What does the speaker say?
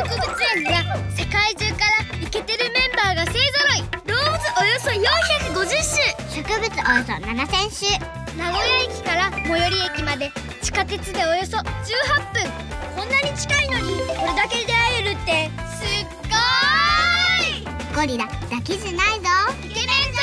物園には世界中からイケてるメンバーが勢ぞろい。動物およそ450種、 植物およそ7000種。 名古屋駅から最寄り駅まで地下鉄でおよそ18分。こんなに近いのにこれだけで会えるってすっごーい。 ゴリラだけじゃないぞ。 イケメン